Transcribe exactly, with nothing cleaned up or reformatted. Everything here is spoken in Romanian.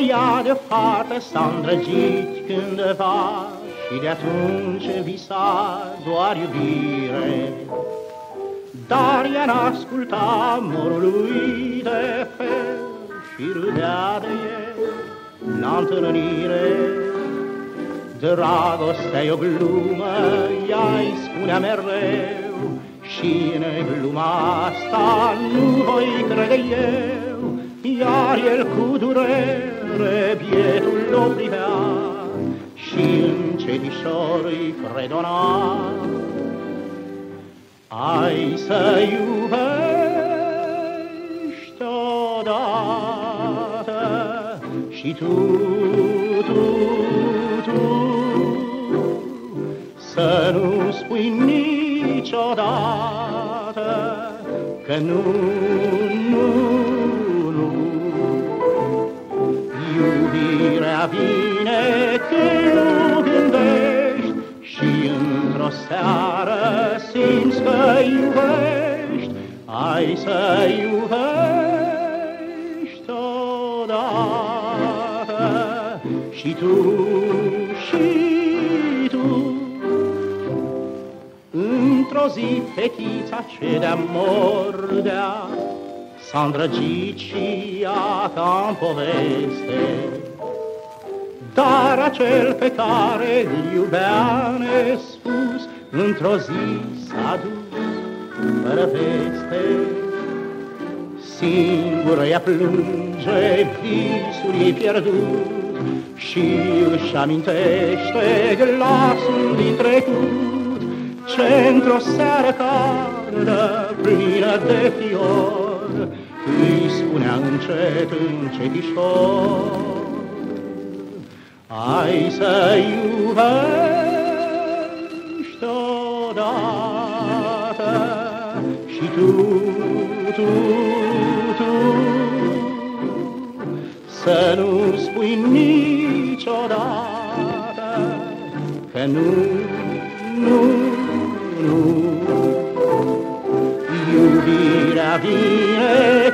ea deoparte s-a îndrăgit cândva și de atunci visa doar iubire. Dar ea n-asculta morului de fel și râdea de el la întâlnire. Dragostea-i o glumă, ea-i spunea mereu, și în gluma asta nu voi crede eu. Iar el cu durere bietul o privea și încetișor îi fredona: ai să iubești odată și tu, tu, tu, să nu spui niciodată că nu, nu, nu. Iubirea vine când nu gândești și într-o seară simți că iubești. Ai să iubești odată și tu, și tu. Într-o zi fetița ce de-a mordea s-a îndrăgit și ea ca-n poveste. Dar acel pe care îl iubea nespus într-o zi s-a dus fără veste. Singură ea plânge, visul ei pierdut și își amintește glasul din trecut, ce într-o seară caldă, plină de fior, îi spunea încet, încetișor: ai să iubești odată și tu, tu, tu, să nu spui niciodată că nu, nu, nu. Iubirea vine